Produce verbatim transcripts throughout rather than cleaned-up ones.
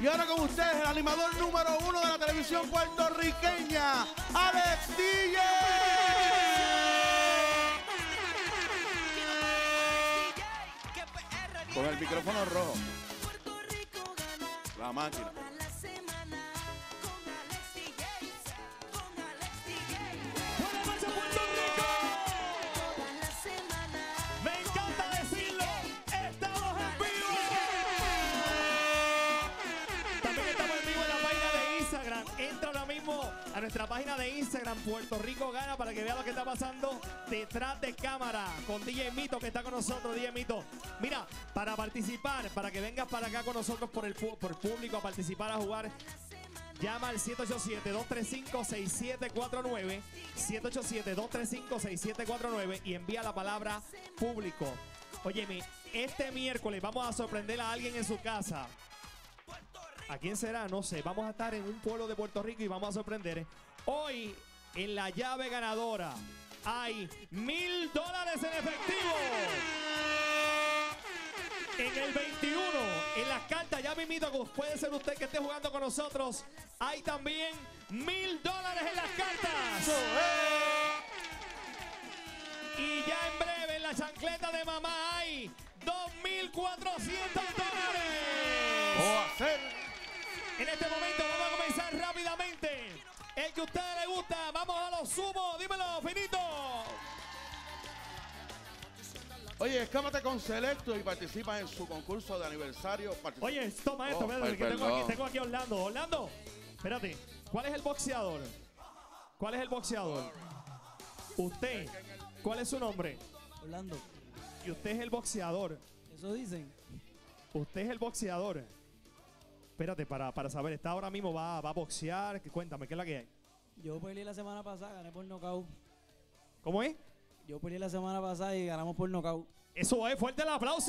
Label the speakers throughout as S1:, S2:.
S1: Y ahora con ustedes, el animador número uno de la televisión puertorriqueña, Alex D J. Con el micrófono rojo. La máquina.
S2: Entra ahora mismo a nuestra página de Instagram, Puerto Rico Gana, para que vea lo que está pasando detrás de cámara con D J Mito, que está con nosotros. D J Mito, mira, para participar, para que vengas para acá con nosotros por el, por el público a participar, a jugar, llama al siete ocho siete, dos tres cinco, seis siete cuatro nueve, siete ocho siete, dos tres cinco, seis siete cuatro nueve y envía la palabra público. Óyeme, este miércoles vamos a sorprender a alguien en su casa. ¿A quién será? No sé. Vamos a estar en un pueblo de Puerto Rico y vamos a sorprender. Hoy, en la llave ganadora, hay mil dólares en efectivo. En el veintiuno, en las cartas, ya mismito, puede ser usted que esté jugando con nosotros, hay también mil dólares en las cartas. Y ya en breve, en la chancleta de mamá, hay dos mil cuatrocientos dólares.
S1: ¡Oh, hacer!
S2: En este momento vamos a comenzar rápidamente. El que a ustedes les gusta, vamos a los sumos. Dímelo, Finito.
S1: Oye, escápate con Selecto y participa en su concurso de aniversario. Participa.
S2: Oye, toma esto,
S1: oh,
S2: espérate,
S1: ay,
S2: que tengo aquí,
S1: perdón.
S2: tengo aquí a Orlando. Orlando, espérate. ¿Cuál es el boxeador? ¿Cuál es el boxeador? Usted. ¿Cuál es su nombre?
S3: Orlando.
S2: Y usted es el boxeador.
S3: Eso dicen.
S2: Usted es el boxeador. Espérate, para, para saber, ¿está ahora mismo va, va a boxear? Cuéntame, ¿qué es la que hay?
S3: Yo peleé la semana pasada, gané por nocaut.
S2: ¿Cómo es?
S3: Yo peleé la semana pasada y ganamos por nocaut.
S2: Eso es, fuerte el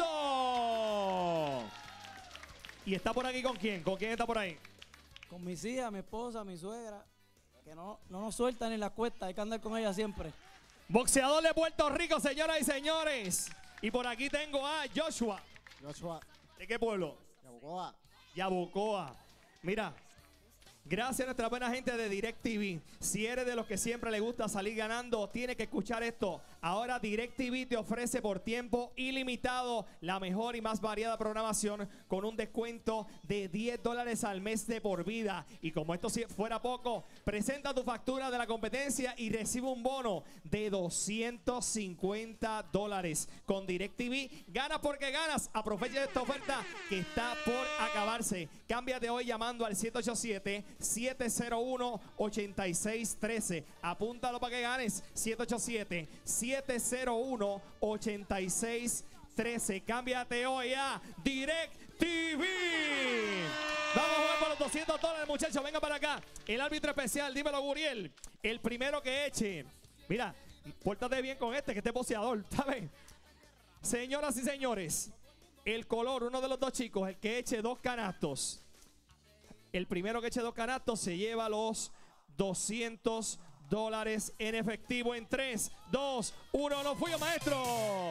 S2: aplauso. ¿Y está por aquí con quién? ¿Con quién está por ahí?
S3: Con mis hijas, mi esposa, mi suegra, que no, no nos sueltan en las cuestas, hay que andar con ella siempre.
S2: Boxeador de Puerto Rico, señoras y señores. Y por aquí tengo a Joshua.
S4: Joshua.
S2: ¿De qué pueblo?
S4: Yabucoa.
S2: Yabucoa. Mira, gracias a nuestra buena gente de DirecTV. Si eres de los que siempre le gusta salir ganando, tienes que escuchar esto. Ahora DirecTV te ofrece por tiempo ilimitado la mejor y más variada programación con un descuento de diez dólares al mes de por vida. Y como esto si fuera poco, presenta tu factura de la competencia y recibe un bono de doscientos cincuenta dólares. Con DirecTV, ganas porque ganas. Aprovecha esta oferta que está por acabarse. Cámbiate hoy llamando al siete ocho siete, siete cero uno, ocho seis uno tres. Apúntalo para que ganes. siete ocho siete, siete cero uno, ocho seis uno tres. Cámbiate hoy a DirecTV. Vamos a jugar por los doscientos dólares, muchachos. Venga para acá. El árbitro especial, dímelo, Guriel. El primero que eche. Mira, pórtate bien con este, que este es boxeador, ¿sabes? Señoras y señores, el color, uno de los dos chicos, el que eche dos canastos. El primero que eche dos canastos se lleva los doscientos dólares en efectivo en tres, dos, uno. ¡No fui, maestro!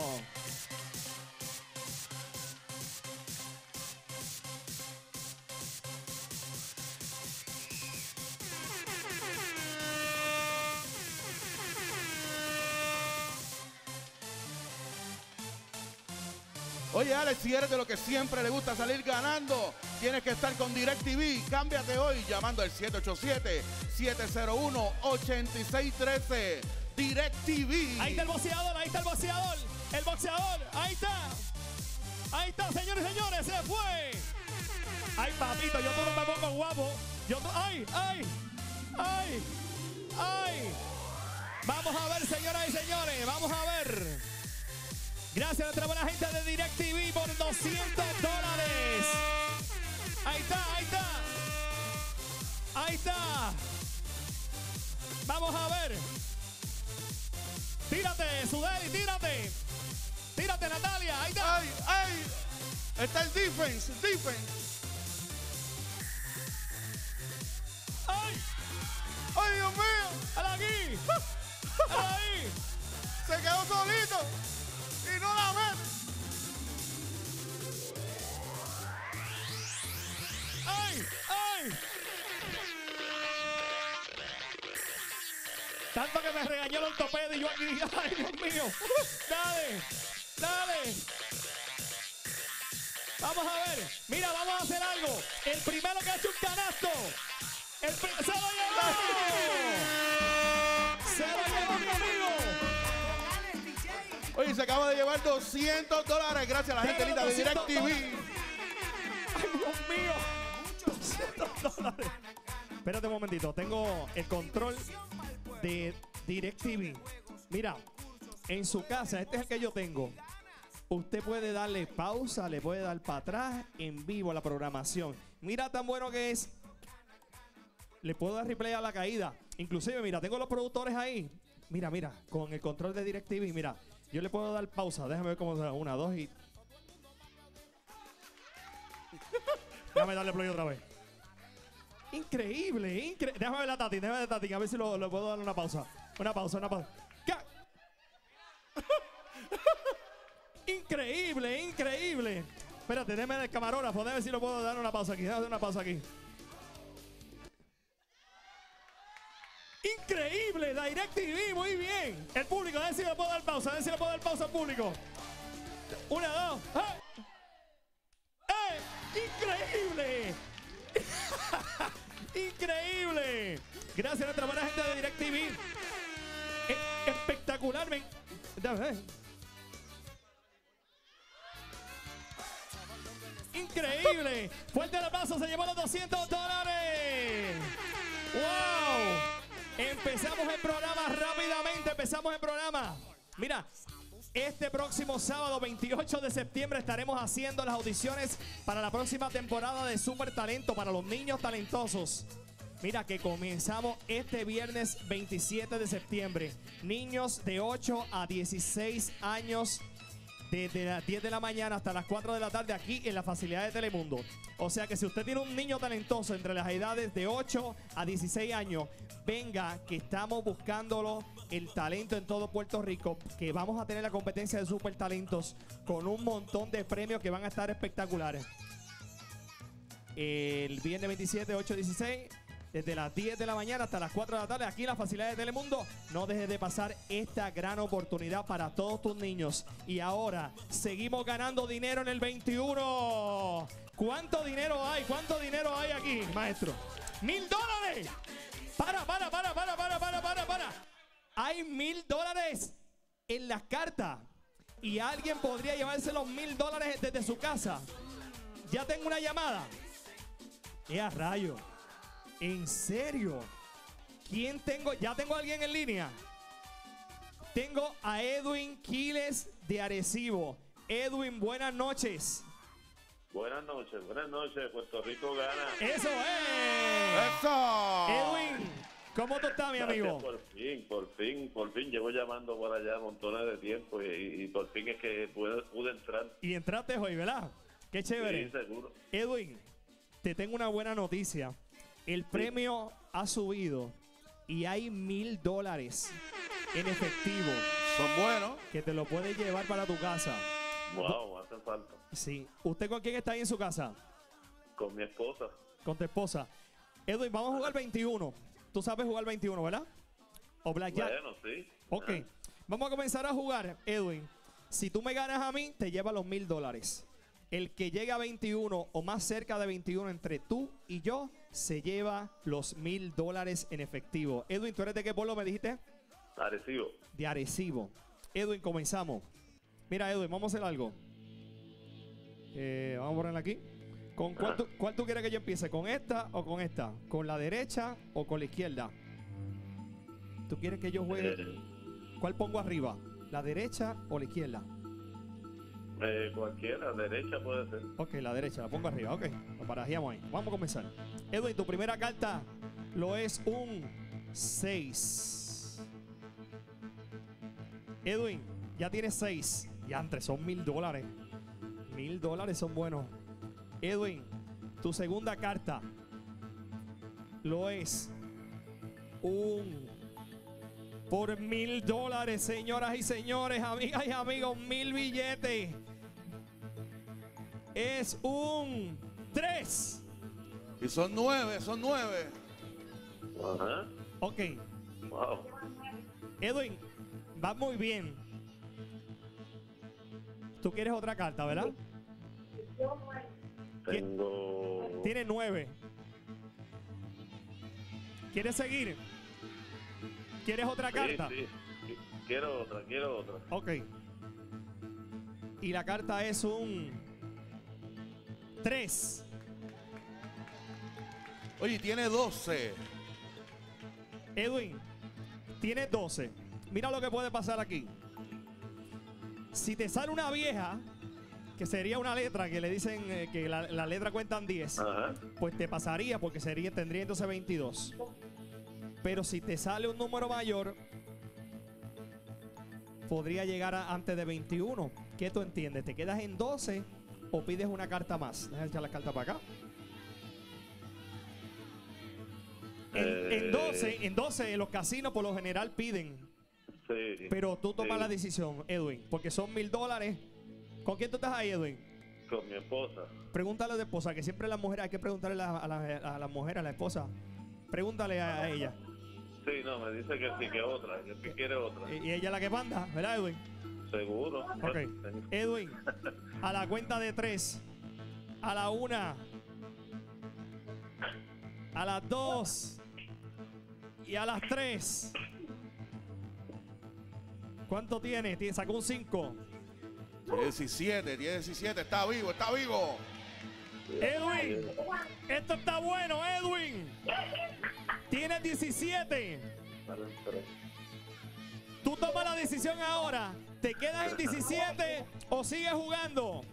S1: Oye, Alex, si eres de los que siempre le gusta salir ganando, tienes que estar con DirecTV. Cámbiate hoy llamando al siete ocho siete, siete cero uno, ocho seis uno tres. DirecTV.
S2: Ahí está el boxeador, ahí está el boxeador. El boxeador, ahí está. Ahí está, señores y señores, se fue. Ay, papito, yo tú no me pongo guapo. Yo tú, ay, ay, ay, ay. Vamos a ver, señoras y señores, vamos a ver. Gracias a nuestra buena gente de DirecTV por doscientos dólares. Ahí está, ahí está. Ahí está. Vamos a ver. Tírate, Sudeli, tírate. Tírate, Natalia. Ahí está.
S1: ¡Ay, ay! Está el defense, defense.
S2: ¡Ay!
S1: ¡Ay, Dios mío!
S2: ¡Hala aquí! ¡Hala ahí!
S1: Se quedó solito y no la mete.
S2: ¡Ay! señor ortopedia y yo aquí. Ay, Dios mío. Dale, dale. Vamos a ver. Mira, vamos a hacer algo. El primero que ha hecho un canasto. El ¡Se lo llevó! ¡Se lo llevó mi amigo!
S1: Oye, se acaba de llevar doscientos dólares gracias a la gente linda de DirecTV.
S2: ¡Ay, Dios mío! doscientos dólares. Espérate un momentito. Tengo el control de DirecTV. Mira, en su casa, este es el que yo tengo. Usted puede darle pausa, le puede dar para atrás en vivo a la programación. Mira tan bueno que es. Le puedo dar replay a la caída. Inclusive, mira, tengo los productores ahí. Mira, mira, con el control de DirecTV, mira. Yo le puedo dar pausa. Déjame ver cómo se da. Una, dos y... Déjame darle play otra vez. Increíble, increíble. Déjame ver la Tati, déjame ver la Tati. A ver si lo, lo puedo dar una pausa. Una pausa, una pausa. ¿Qué? Increíble, increíble. Espérate, déjame el camarógrafo. Déjame ver si lo puedo dar una pausa aquí. Déjame dar una pausa aquí. Increíble, DirecTV, muy bien. El público, a ver si le puedo dar pausa, a ver si le puedo dar pausa al público. Una, dos. ¡Eh! ¡Eh! ¡Increíble! ¡Increíble! Gracias a nuestra buena gente de DirecTV. Eh, espectacular, men. Dame, eh. Increíble. Fuerte el aplauso, se llevó los doscientos dólares. ¡Wow! Empezamos el programa rápidamente, empezamos el programa. Mira, este próximo sábado veintiocho de septiembre estaremos haciendo las audiciones para la próxima temporada de Super Talento para los niños talentosos. Mira que comenzamos este viernes veintisiete de septiembre. Niños de ocho a dieciséis años, desde las diez de la mañana hasta las cuatro de la tarde aquí en la facilidad de Telemundo. O sea que si usted tiene un niño talentoso entre las edades de ocho a dieciséis años, venga que estamos buscándolo, el talento en todo Puerto Rico, que vamos a tener la competencia de super talentos con un montón de premios que van a estar espectaculares. El viernes veintisiete, ocho a dieciséis, desde las diez de la mañana hasta las cuatro de la tarde, aquí en la facilidad de Telemundo. No dejes de pasar esta gran oportunidad para todos tus niños. Y ahora, seguimos ganando dinero en el veintiuno. ¿Cuánto dinero hay? ¿Cuánto dinero hay aquí, maestro? ¡Mil dólares! Para, para, para, para, para, para, para, para. Hay mil dólares en las cartas. Y alguien podría llevarse los mil dólares desde su casa. Ya tengo una llamada. ¡Eh, a rayo! ¿En serio? ¿Quién tengo? Ya tengo a alguien en línea. Tengo a Edwin Quiles de Arecibo. Edwin, buenas noches.
S4: Buenas noches, buenas noches. Puerto Rico gana.
S2: ¡Eso es!
S1: ¡Eso!
S2: Edwin, ¿cómo tú estás, mi
S4: Gracias,
S2: amigo?
S4: por fin, por fin, por fin. Llevo llamando por allá montones de tiempo y, y por fin es que pude, pude entrar.
S2: Y entraste hoy, ¿verdad? Qué chévere.
S4: Sí, seguro.
S2: Edwin, te tengo una buena noticia. El premio ha subido y hay mil dólares en efectivo.
S1: Son buenos.
S2: Que te lo puedes llevar para tu casa.
S4: Wow, hace falta.
S2: Sí. ¿Usted con quién está ahí en su casa?
S4: Con mi esposa.
S2: Con tu esposa. Edwin, vamos a jugar veintiuno. Tú sabes jugar veintiuno, ¿verdad? O Blackjack.
S4: Bueno, sí.
S2: Ok.
S4: Ah.
S2: Vamos a comenzar a jugar, Edwin. Si tú me ganas a mí, te lleva los mil dólares. El que llegue a veintiuno o más cerca de veintiuno entre tú y yo, se lleva los mil dólares en efectivo. Edwin, ¿tú eres de qué pueblo me dijiste?
S4: Arecibo.
S2: De Arecibo. Edwin, comenzamos. Mira, Edwin, vamos a hacer algo. Eh, vamos a ponerla aquí. ¿Con cuál tú, cuál tú quieres que yo empiece? ¿Con esta o con esta? ¿Con la derecha o con la izquierda? ¿Tú quieres que yo juegue?
S4: Eh,
S2: ¿Cuál pongo arriba? ¿La derecha o la izquierda?
S4: eh, cualquiera, derecha puede ser.
S2: Ok, la derecha, la pongo arriba. Ok, lo barajeamos ahí. Vamos a comenzar. Edwin, tu primera carta lo es un seis. Edwin, ya tienes seis. Ya entre son mil dólares. Mil dólares son buenos. Edwin, tu segunda carta lo es un por mil dólares, señoras y señores, amigas y amigos, mil billetes. Es un tres.
S1: Y son nueve, son nueve.
S4: Ajá.
S2: Ok.
S4: Wow.
S2: Edwin, va muy bien. Tú quieres otra carta, ¿verdad?
S4: Tengo...
S2: Tiene nueve. ¿Quieres seguir? ¿Quieres otra
S4: Sí,
S2: carta?
S4: sí. Quiero otra, quiero otra.
S2: Ok. Y la carta es un tres.
S1: Oye, tiene doce.
S2: Edwin, tiene doce. Mira lo que puede pasar aquí. Si te sale una vieja, que sería una letra que le dicen eh, que la, la letra cuentan diez,
S4: Ajá.
S2: pues te pasaría porque sería, tendría entonces veintidós. Pero si te sale un número mayor, podría llegar a antes de veintiuno. ¿Qué tú entiendes? ¿Te quedas en doce o pides una carta más? Déjame echar la carta para acá. En,
S4: Eh.
S2: en doce, en doce los casinos por lo general piden.
S4: Sí.
S2: Pero tú tomas
S4: Sí.
S2: la decisión, Edwin, porque son mil dólares. ¿Con quién tú estás ahí, Edwin?
S4: Con mi esposa.
S2: Pregúntale a la esposa, que siempre las mujeres hay que preguntarle a la, a la, a la mujer, a la esposa. Pregúntale a, a ella.
S4: Sí, no, me dice que sí, que otra, que sí quiere otra.
S2: Y, y ella es la que manda, ¿verdad, Edwin?
S4: Seguro.
S2: Ok. Edwin, a la cuenta de tres, a la una, a las dos y a las tres. ¿Cuánto tiene? Tiene- Sacó un cinco.
S1: Tiene diecisiete, tiene diecisiete. Está vivo, está vivo.
S2: Edwin, esto está bueno, Edwin. Tienes diecisiete. Tú tomas la decisión ahora. ¿Te quedas en diecisiete o sigues jugando?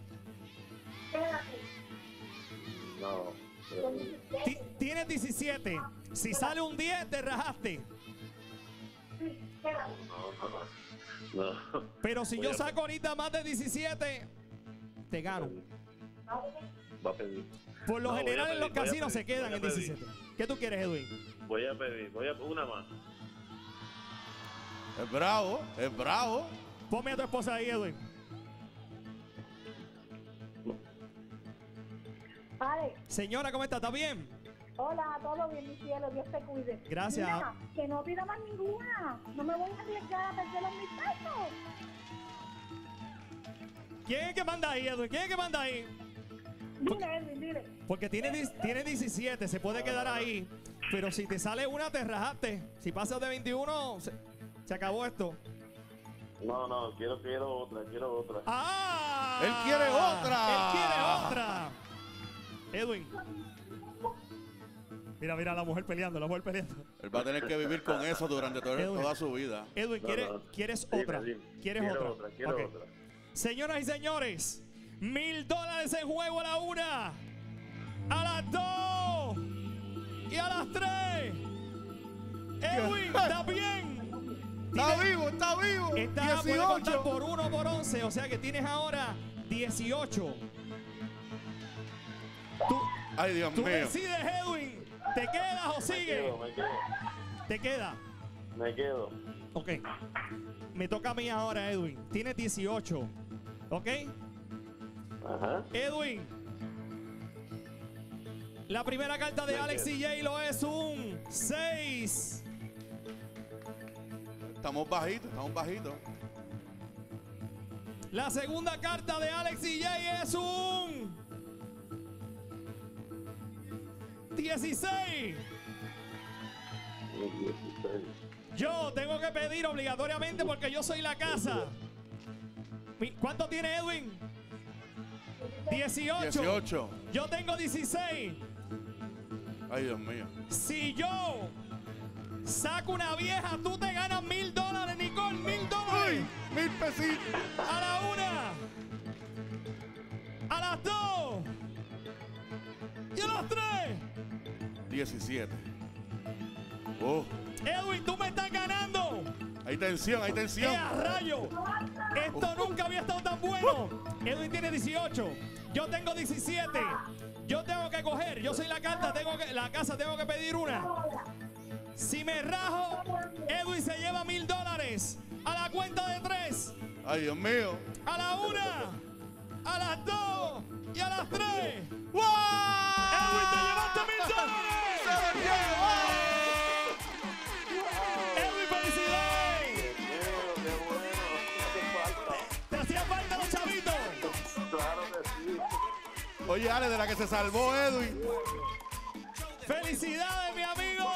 S4: No.
S2: Ti- Tienes diecisiete. Si sale un diez, te rajaste.
S4: No.
S2: Pero si
S4: Voy
S2: yo
S4: a-
S2: saco ahorita más de diecisiete, te gano.
S4: Va a pedir.
S2: Por lo
S4: No, voy a
S2: general en
S4: pedir,
S2: los
S4: voy a
S2: casinos
S4: pedir,
S2: se quedan
S4: voy a
S2: en
S4: pedir.
S2: diecisiete. ¿Qué tú quieres, Edwin?
S4: Voy a pedir, voy a una más.
S1: Es bravo, es bravo.
S2: Ponme a tu esposa ahí, Edwin.
S5: Alex,
S2: Señora, ¿cómo está? ¿Está bien?
S5: hola, todo bien, mi cielo, Dios te cuide.
S2: Gracias.
S5: Mira, que no pida más ninguna. No me voy a arriesgar a perder los mil pesos.
S2: ¿Quién es que manda ahí, Edwin? ¿Quién es que manda ahí?
S5: Dile, Edwin, dile.
S2: Porque tiene, dis- tiene diecisiete, se puede quedar ahí. Pero si te sale una, te rajaste. Si pasas de veintiuno, se, se acabó esto.
S4: No, no, quiero, quiero otra, quiero otra.
S2: ¡Ah!
S1: Él quiere otra.
S2: Él quiere otra. Edwin. Mira, mira, la mujer peleando, la mujer peleando.
S1: Él va a tener que vivir con eso durante todo-
S2: Edwin.
S1: toda su vida.
S2: Edwin,
S4: No,
S2: ¿quieres,
S4: no.
S2: ¿quieres
S4: Dime,
S2: otra?
S4: dime.
S2: ¿Quieres
S4: quiero
S2: otra?
S4: otra? Quiero
S2: Ok.
S4: otra.
S2: Señoras y señores, mil dólares en juego a la una, a las dos y a las tres. Edwin, ¿está bien?
S1: Está
S2: Tiene-
S1: vivo, está vivo.
S2: Está, puede contar
S1: dieciocho.
S2: por uno o por once, o sea que tienes ahora dieciocho. Tú,
S1: Ay, Dios
S2: tú
S1: mío.
S2: decides, Edwin, ¿te quedas o
S4: Me
S2: sigues?
S4: quedo, me quedo.
S2: Te queda.
S4: Me quedo.
S2: Ok. Me toca a mí ahora, Edwin. Tienes dieciocho. ¿Ok?
S4: Ajá.
S2: Edwin. La primera carta de
S4: Me
S2: Alex
S4: quedo.
S2: y J-Lo es un seis.
S1: Estamos bajitos, estamos bajitos.
S2: La segunda carta de Alex y J es un dieciséis. Yo tengo que pedir obligatoriamente porque yo soy la casa. Mi- ¿Cuánto tiene Edwin? dieciocho.
S1: dieciocho.
S2: Yo tengo dieciséis.
S1: Ay, Dios mío.
S2: Si yo saco una vieja, tú te ganas mil dólares, Nicole, mil dólares.
S1: Mil pesitos.
S2: A la una, a las dos y a las tres.
S1: diecisiete. Oh,
S2: Edwin, tú me estás ganando.
S1: hay tensión, hay tensión.
S2: ¡Eh, a rayo! Esto nunca había estado tan bueno. Edwin tiene dieciocho. Yo tengo diecisiete. Yo tengo que coger. Yo soy la carta, tengo que, la casa, tengo que pedir una. Si me rajo, Edwin se lleva mil dólares. A la cuenta de tres.
S1: Ay, Dios mío.
S2: A la una, a las dos y a las tres.
S1: ¡Wow!
S2: ¡Edwin, te llevaste mil dólares! ¡Edwin, felicidades!
S1: Oye, Ale, de la que se salvó Edwin.
S2: ¡Felicidades, mi amigo!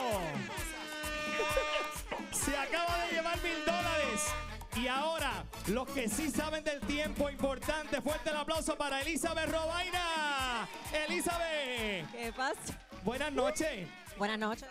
S2: Se acaba de llevar mil dólares. Y ahora, los que sí saben del tiempo importante, fuerte el aplauso para Elizabeth Robaina. Elizabeth.
S6: ¿Qué pasa?
S2: Buenas noches.
S6: Buenas noches.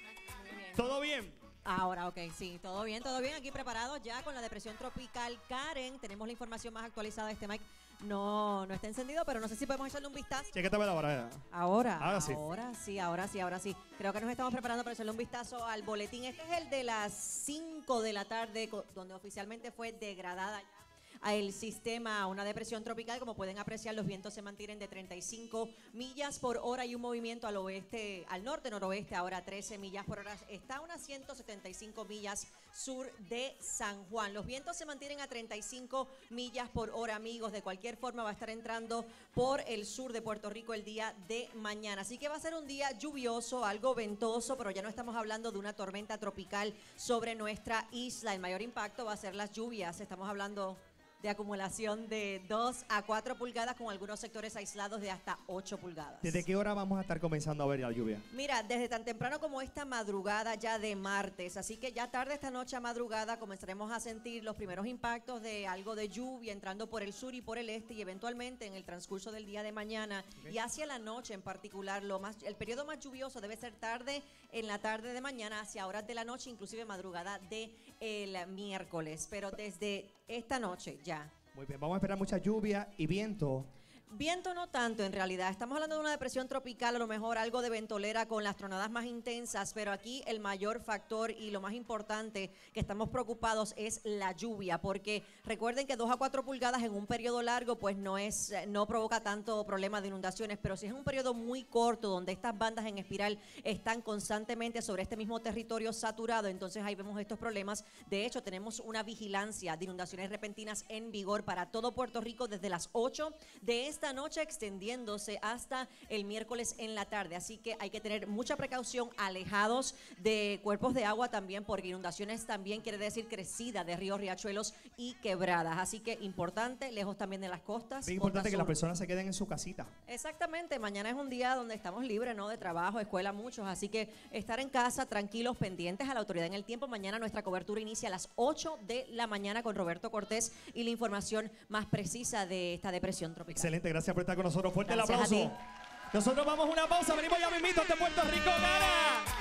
S2: ¿Todo bien?
S6: Ahora, ok, sí, todo bien, todo bien. Aquí preparados ya con la depresión tropical Karen. Tenemos la información más actualizada. Este mic no, no está encendido, pero no sé si podemos echarle un vistazo.
S2: Chéquete la hora.
S6: Ahora,
S2: Ahora sí.
S6: Ahora sí, ahora sí, ahora sí. Creo que nos estamos preparando para echarle un vistazo al boletín. Este es el de las cinco de la tarde, donde oficialmente fue degradada el sistema a una depresión tropical. Como pueden apreciar, los vientos se mantienen de treinta y cinco millas por hora y un movimiento al oeste, al norte noroeste, ahora trece millas por hora. Está a unas ciento setenta y cinco millas sur de San Juan. Los vientos se mantienen a treinta y cinco millas por hora, amigos. De cualquier forma, va a estar entrando por el sur de Puerto Rico el día de mañana. Así que va a ser un día lluvioso, algo ventoso, pero ya no estamos hablando de una tormenta tropical sobre nuestra isla. El mayor impacto va a ser las lluvias. Estamos hablando de acumulación de dos a cuatro pulgadas, con algunos sectores aislados de hasta ocho pulgadas.
S2: ¿Desde qué hora vamos a estar comenzando a ver la lluvia?
S6: Mira, desde tan temprano como esta madrugada ya de martes, así que ya tarde esta noche a madrugada comenzaremos a sentir los primeros impactos de algo de lluvia entrando por el sur y por el este, y eventualmente en el transcurso del día de mañana, okay, y hacia la noche en particular. Lo más, el periodo más lluvioso debe ser tarde en la tarde de mañana, hacia horas de la noche, inclusive madrugada de el miércoles, pero desde esta noche ya.
S2: Muy bien, vamos a esperar mucha lluvia y viento.
S6: Viento no tanto, en realidad. Estamos hablando de una depresión tropical, a lo mejor algo de ventolera con las tronadas más intensas, pero aquí el mayor factor y lo más importante que estamos preocupados es la lluvia, porque recuerden que dos a cuatro pulgadas en un periodo largo pues no es, no provoca tanto problema de inundaciones, pero si es un periodo muy corto donde estas bandas en espiral están constantemente sobre este mismo territorio saturado, entonces ahí vemos estos problemas. De hecho, tenemos una vigilancia de inundaciones repentinas en vigor para todo Puerto Rico desde las ocho de esta noche, extendiéndose hasta el miércoles en la tarde. Así que hay que tener mucha precaución, alejados de cuerpos de agua también, porque inundaciones también quiere decir crecida de ríos, riachuelos y quebradas. Así que importante, lejos también de las costas.
S2: Es importante que las personas se queden en su casita.
S6: Exactamente, mañana es un día donde estamos libres, ¿no? De trabajo, escuela, muchos. Así que estar en casa, tranquilos, pendientes a la autoridad en el tiempo. Mañana nuestra cobertura inicia a las ocho de la mañana con Roberto Cortés y la información más precisa de esta depresión tropical.
S2: Excelente. Gracias por estar con nosotros. Fuerte
S6: Gracias
S2: el aplauso. Nosotros vamos a una pausa. Venimos ya mismito de Puerto Rico, cara.